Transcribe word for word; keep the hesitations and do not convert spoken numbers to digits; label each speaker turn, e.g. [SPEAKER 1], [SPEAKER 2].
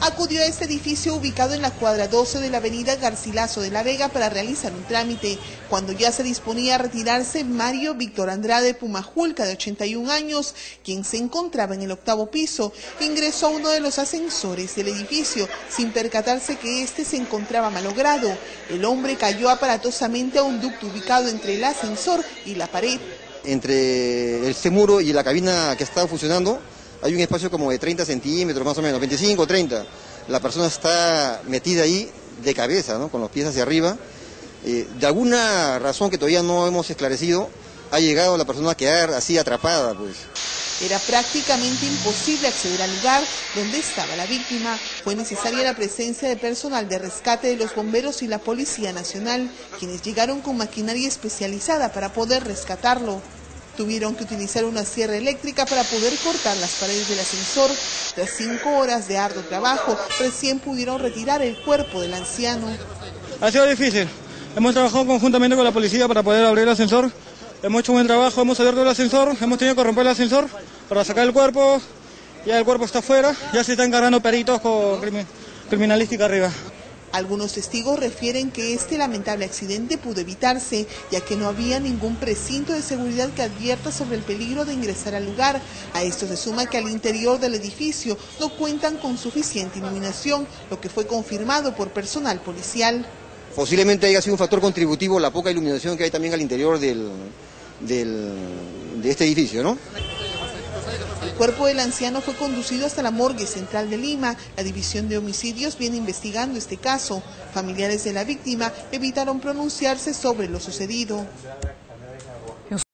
[SPEAKER 1] acudió a este edificio ubicado en la cuadra doce de la avenida Garcilaso de la Vega para realizar un trámite. Cuando ya se disponía a retirarse, Mario Víctor Andrade Pumajulca, de ochenta y un años, quien se encontraba en el octavo piso, ingresó a uno de los ascensores del edificio sin percatarse que este se encontraba malogrado. El hombre cayó aparatosamente a un ducto ubicado entre el ascensor y la pared.
[SPEAKER 2] Entre este muro y la cabina que estaba funcionando hay un espacio como de treinta centímetros más o menos, veinticinco, treinta. La persona está metida ahí de cabeza, ¿no?, con los pies hacia arriba. Eh, de alguna razón que todavía no hemos esclarecido, ha llegado la persona a quedar así atrapada, pues.
[SPEAKER 1] Era prácticamente imposible acceder al lugar donde estaba la víctima. Fue necesaria la presencia de personal de rescate de los bomberos y la Policía Nacional, quienes llegaron con maquinaria especializada para poder rescatarlo. Tuvieron que utilizar una sierra eléctrica para poder cortar las paredes del ascensor. Tras cinco horas de arduo trabajo, recién pudieron retirar el cuerpo del anciano.
[SPEAKER 3] Ha sido difícil. Hemos trabajado conjuntamente con la policía para poder abrir el ascensor. Hemos hecho un buen trabajo, hemos abierto el ascensor, hemos tenido que romper el ascensor para sacar el cuerpo. Ya el cuerpo está afuera, ya se están encargando peritos con criminalística arriba.
[SPEAKER 1] Algunos testigos refieren que este lamentable accidente pudo evitarse, ya que no había ningún precinto de seguridad que advierta sobre el peligro de ingresar al lugar. A esto se suma que al interior del edificio no cuentan con suficiente iluminación, lo que fue confirmado por personal policial.
[SPEAKER 2] Posiblemente haya sido un factor contributivo la poca iluminación que hay también al interior del, del, de este edificio, ¿no?
[SPEAKER 1] El cuerpo del anciano fue conducido hasta la morgue central de Lima. La División de Homicidios viene investigando este caso. Familiares de la víctima evitaron pronunciarse sobre lo sucedido.